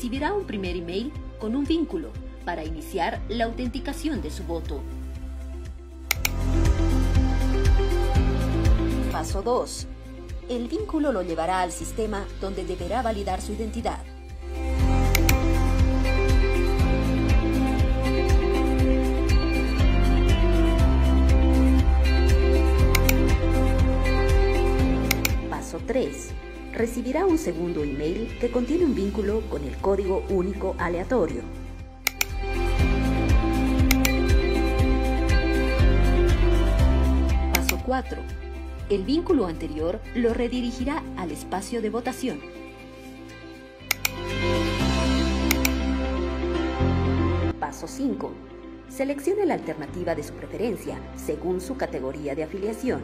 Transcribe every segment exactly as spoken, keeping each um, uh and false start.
recibirá un primer email con un vínculo para iniciar la autenticación de su voto. Paso dos. El vínculo lo llevará al sistema donde deberá validar su identidad. Paso tres. Recibirá un segundo email que contiene un vínculo con el código único aleatorio. Paso cuatro. El vínculo anterior lo redirigirá al espacio de votación. Paso cinco. Seleccione la alternativa de su preferencia según su categoría de afiliación.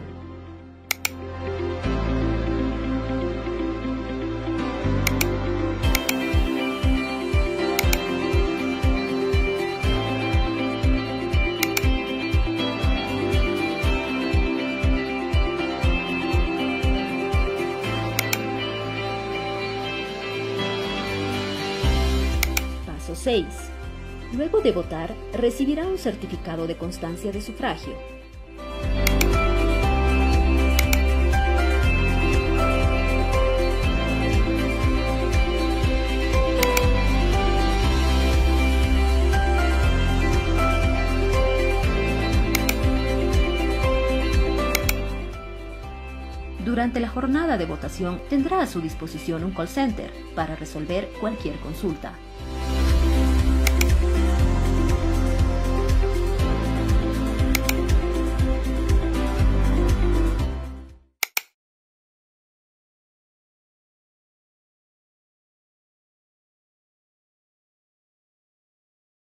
Paso seis. Luego de votar, recibirá un certificado de constancia de sufragio. Durante la jornada de votación tendrá a su disposición un call center para resolver cualquier consulta.